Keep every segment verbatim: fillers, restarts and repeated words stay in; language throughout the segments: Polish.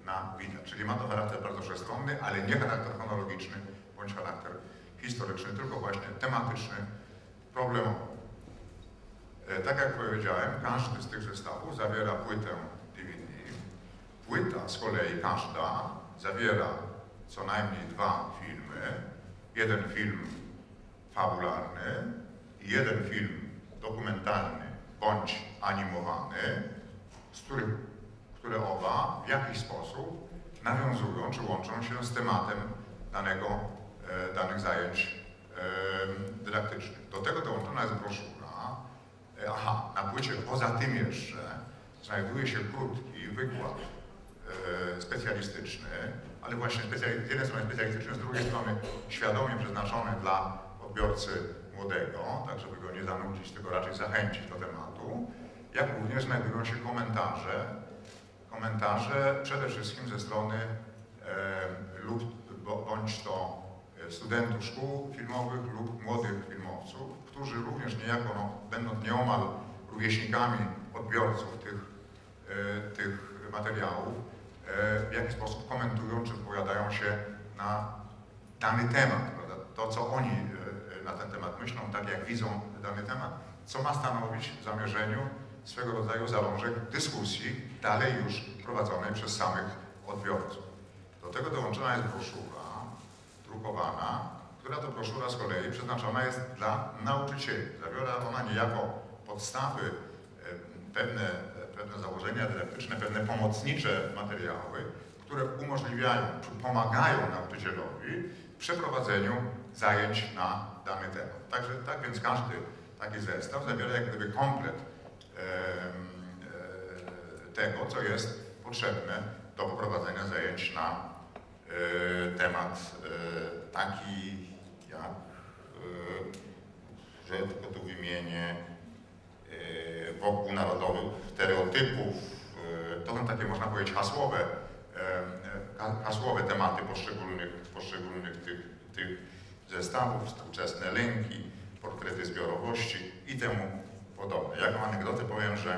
na widać. Czyli ma to charakter bardzo wszechstronny, ale nie charakter chronologiczny bądź charakter historyczny, tylko właśnie tematyczny, problemowy. Tak jak powiedziałem, każdy z tych zestawów zawiera płytę D V D. Płyta z kolei każda zawiera co najmniej dwa filmy. Jeden film fabularny i jeden film dokumentalny bądź animowany, z których, które oba w jakiś sposób nawiązują czy łączą się z tematem danego, e, danych zajęć e, dydaktycznych. Do tego dołączona jest broszura. Aha, na płycie poza tym jeszcze znajduje się krótki wykład e, specjalistyczny, ale właśnie z jednej strony specjalistyczny, z drugiej strony świadomie przeznaczony dla odbiorcy młodego, tak żeby go nie zanudzić, tylko raczej zachęcić do tematu, jak również znajdują się komentarze, komentarze przede wszystkim ze strony e, lub bądź to studentów szkół filmowych lub młodych filmowców, którzy również niejako, no, będąc nieomal rówieśnikami odbiorców tych, e, tych materiałów, e, w jaki sposób komentują czy wypowiadają się na dany temat, prawda? To, co oni e, na ten temat myślą, tak jak widzą dany temat, co ma stanowić w zamierzeniu swego rodzaju zalążek dyskusji, dalej już prowadzonej przez samych odbiorców. Do tego dołączona jest broszura drukowana, która to broszura z kolei przeznaczona jest dla nauczycieli. Zawiera ona niejako podstawy, pewne, pewne założenia dydaktyczne, pewne pomocnicze materiały, które umożliwiają, czy pomagają nauczycielowi w przeprowadzeniu zajęć na dany temat. Także, tak więc każdy taki zestaw zawiera jak gdyby komplet e, e, tego, co jest potrzebne do poprowadzenia zajęć na e, temat e, taki jak, e, że tylko tu wymienię, e, wokół narodowych stereotypów. E, to są takie, można powiedzieć, hasłowe, e, hasłowe tematy poszczególnych, poszczególnych tych, tych zestawów, współczesne lęki, portrety zbiorowości i temu podobne. Jaką anegdotę powiem, że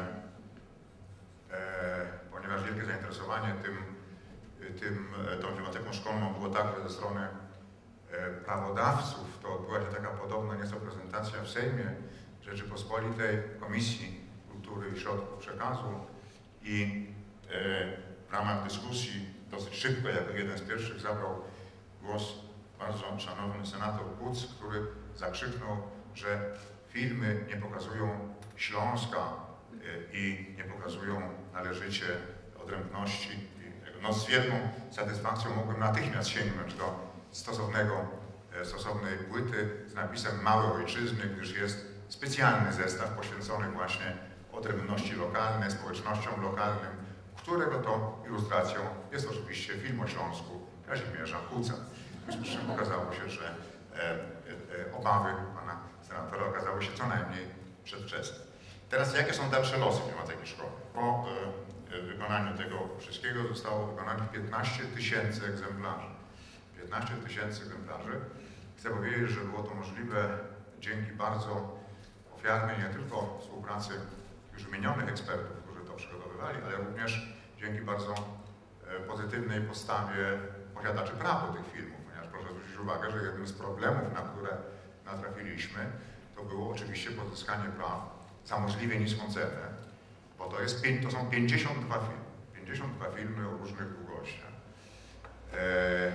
e, ponieważ wielkie zainteresowanie tym, tym, tą filmoteką szkolną było także ze strony e, prawodawców, to odbyła się taka podobna nieco prezentacja w Sejmie Rzeczypospolitej, Komisji Kultury i Środków Przekazu i e, w ramach dyskusji dosyć szybko, jako jeden z pierwszych zabrał głos bardzo szanowny senator Kuc, który zakrzyknął, że filmy nie pokazują Śląska i nie pokazują należycie odrębności. No, z wielką satysfakcją mogłem natychmiast sięgnąć do stosownego, stosownej płyty z napisem Małe Ojczyzny, gdyż jest specjalny zestaw poświęcony właśnie odrębności lokalnej, społecznościom lokalnym, którego to ilustracją jest oczywiście film o Śląsku Kazimierza Kuca. W związku z czym okazało się, że e, e, obawy pana senatora okazały się co najmniej przedwczesne. Teraz jakie są dalsze losy Filmoteki Szkolnej? Po e, wykonaniu tego wszystkiego zostało wykonanych piętnaście tysięcy egzemplarzy. piętnaście tysięcy egzemplarzy. Chcę powiedzieć, że było to możliwe dzięki bardzo ofiarnej nie tylko współpracy już wymienionych ekspertów, którzy to przygotowywali, ale również dzięki bardzo e, pozytywnej postawie posiadaczy praw do tych filmów. Ponieważ proszę zwrócić uwagę, że jednym z problemów, na które natrafiliśmy, to było oczywiście pozyskanie praw za możliwie niską cenę, bo to, jest, to są pięćdziesiąt dwa filmy. pięćdziesiąt dwa filmy o różnych długościach. E,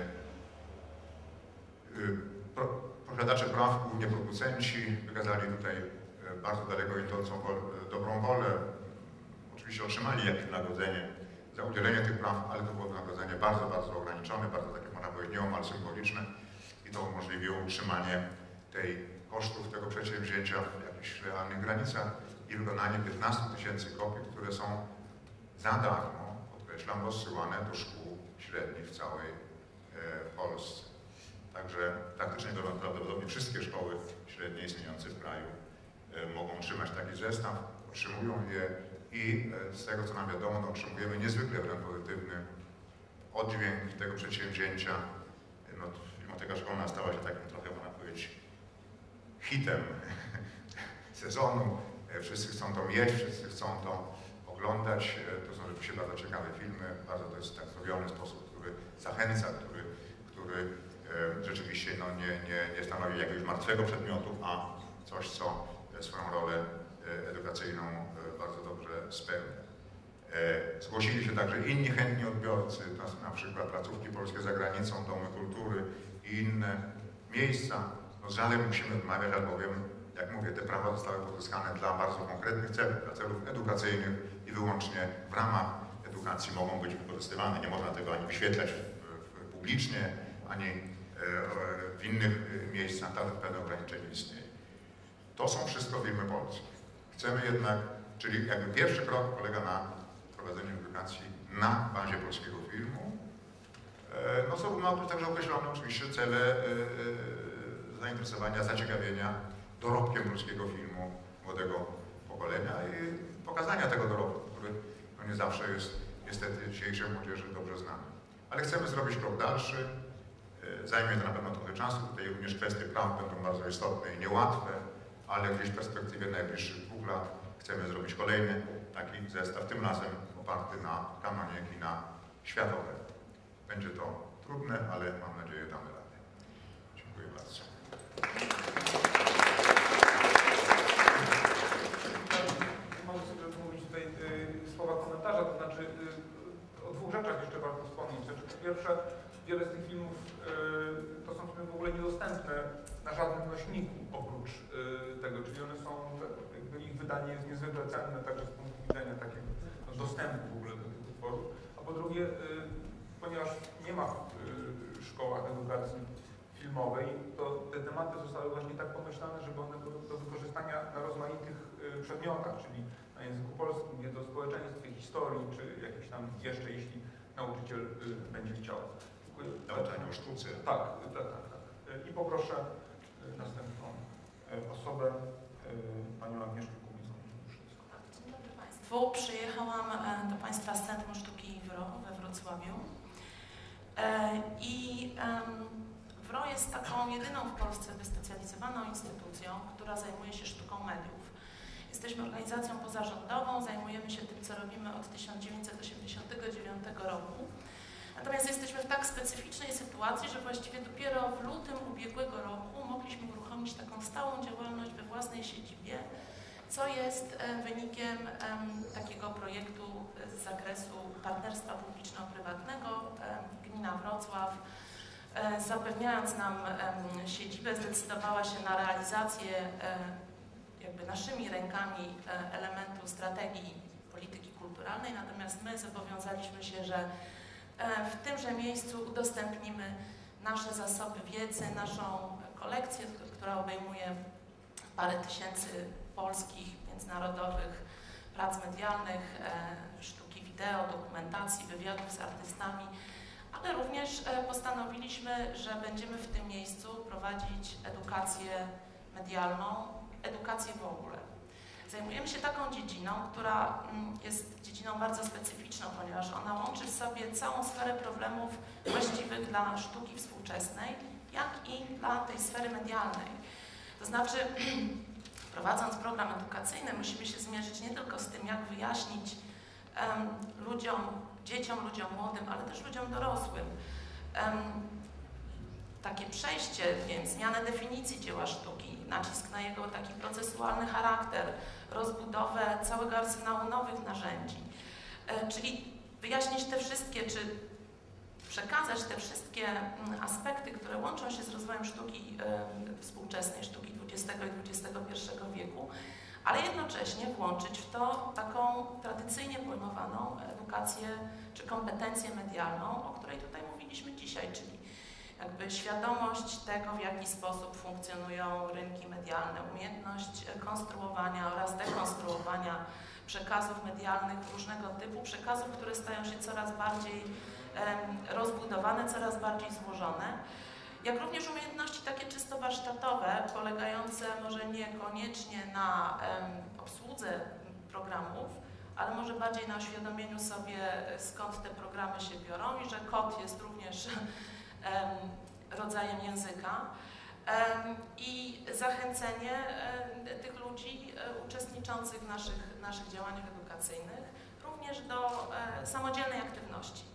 pro, posiadacze praw, głównie producenci, wykazali tutaj bardzo daleko idącą dobrą wolę. Oczywiście otrzymali jakieś wynagrodzenie za udzielenie tych praw, ale to było wynagrodzenie bardzo, bardzo ograniczone, bardzo takie, można powiedzieć, nieomal symboliczne i to umożliwiło utrzymanie tej kosztów tego przedsięwzięcia w jakichś realnych granicach i wykonanie piętnastu tysięcy kopii, które są za darmo, podkreślam, rozsyłane do szkół średnich w całej e, Polsce. Także praktycznie prawdopodobnie wszystkie szkoły średnie istniejące w kraju e, mogą otrzymać taki zestaw, otrzymują je i e, z tego, co nam wiadomo, no, otrzymujemy niezwykle wręcz pozytywny oddźwięk tego przedsięwzięcia. No, Filmoteka Szkolna stała się takim trochę, można powiedzieć, hitem sezonu. Wszyscy chcą to mieć, wszyscy chcą to oglądać. To są rzeczywiście bardzo ciekawe filmy. Bardzo to jest tak zrobione przyjemny sposób, który zachęca, który, który rzeczywiście no, nie, nie, nie stanowi jakiegoś martwego przedmiotu, a coś, co swoją rolę edukacyjną bardzo dobrze spełnia. Zgłosili się także inni chętni odbiorcy, na przykład placówki polskie za granicą, domy kultury i inne miejsca. No, z żalem musimy odmawiać, albowiem, jak mówię, te prawa zostały pozyskane dla bardzo konkretnych celów, dla celów edukacyjnych i wyłącznie w ramach edukacji mogą być wykorzystywane. Nie można tego ani wyświetlać w, w, publicznie, ani e, w innych miejscach, tam pewne ograniczenie istnieje. To są wszystko firmy polskie. Chcemy jednak, czyli jakby pierwszy krok polega na prowadzeniu edukacji na bazie polskiego filmu. E, no są ma także określone oczywiście cele e, e, zainteresowania, zaciekawienia dorobkiem polskiego filmu młodego pokolenia i pokazania tego dorobku, który no nie zawsze jest niestety dzisiejszej młodzieży dobrze znany. Ale chcemy zrobić krok dalszy. Zajmie to na pewno trochę czasu. Tutaj również kwestie praw będą bardzo istotne i niełatwe, ale gdzieś w perspektywie najbliższych dwóch lat chcemy zrobić kolejny taki zestaw, tym razem oparty na kanonie kina światowego. Będzie to trudne, ale mam nadzieję damy radę. Dziękuję bardzo. Mogę sobie mówić tutaj y, słowa komentarza, to znaczy y, o dwóch rzeczach jeszcze warto wspomnieć. Znaczy, po pierwsze, wiele z tych filmów y, to są filmy w ogóle niedostępne na żadnym nośniku oprócz y, tego, czyli one są, jakby ich wydanie jest niezwykle cenne także z punktu widzenia takiego no, dostępu w ogóle do tych utworów. A po drugie, y, ponieważ nie ma w y, szkołach edukacji filmowej, to te tematy zostały właśnie tak pomyślane, żeby one były do wykorzystania na rozmaitych y, przedmiotach, czyli na języku polskim, wiedzy o społeczeństwie, historii, czy jakiś tam jeszcze, jeśli nauczyciel y, będzie chciał. Dziękuję. Nauczanie o sztuce. Tak, tak, tak, tak. I poproszę y, następną y, osobę, y, panią Agnieszkę Kubicką. Dzień dobry Państwu. Przyjechałam do Państwa z Centrum Sztuki WRO we Wrocławiu. I WRO jest taką jedyną w Polsce wyspecjalizowaną instytucją, która zajmuje się sztuką mediów. Jesteśmy organizacją pozarządową, zajmujemy się tym, co robimy od tysiąc dziewięćset osiemdziesiątego dziewiątego roku. Natomiast jesteśmy w tak specyficznej sytuacji, że właściwie dopiero w lutym ubiegłego roku mogliśmy uruchomić taką stałą działalność we własnej siedzibie, co jest wynikiem takiego projektu z zakresu partnerstwa publiczno-prywatnego. Gmina Wrocław, zapewniając nam siedzibę, zdecydowała się na realizację jakby naszymi rękami elementu strategii polityki kulturalnej, natomiast my zobowiązaliśmy się, że w tymże miejscu udostępnimy nasze zasoby wiedzy, naszą kolekcję, która obejmuje parę tysięcy polskich, międzynarodowych prac medialnych, sztuki wideo, dokumentacji, wywiadów z artystami, ale również postanowiliśmy, że będziemy w tym miejscu prowadzić edukację medialną, edukację w ogóle. Zajmujemy się taką dziedziną, która jest dziedziną bardzo specyficzną, ponieważ ona łączy w sobie całą sferę problemów właściwych dla sztuki współczesnej, jak i dla tej sfery medialnej. To znaczy, prowadząc program edukacyjny, musimy się zmierzyć nie tylko z tym, jak wyjaśnić um, ludziom, dzieciom, ludziom młodym, ale też ludziom dorosłym um, takie przejście, wiem, zmianę definicji dzieła sztuki, nacisk na jego taki procesualny charakter, rozbudowę całego arsenału nowych narzędzi. E, czyli wyjaśnić te wszystkie, czy przekazać te wszystkie aspekty, które łączą się z rozwojem sztuki e, współczesnej, sztuki dwudziestego i dwudziestego pierwszego wieku, ale jednocześnie włączyć w to taką tradycyjnie pojmowaną edukację czy kompetencję medialną, o której tutaj mówiliśmy dzisiaj, czyli jakby świadomość tego, w jaki sposób funkcjonują rynki medialne, umiejętność konstruowania oraz dekonstruowania przekazów medialnych różnego typu, przekazów, które stają się coraz bardziej em, rozbudowane, coraz bardziej złożone, jak również umiejętności takie czysto warsztatowe, polegające może niekoniecznie na em, obsłudze programów, ale może bardziej na uświadomieniu sobie, skąd te programy się biorą i że kod jest również rodzajem języka i zachęcenie tych ludzi uczestniczących w naszych, naszych działaniach edukacyjnych również do samodzielnej aktywności.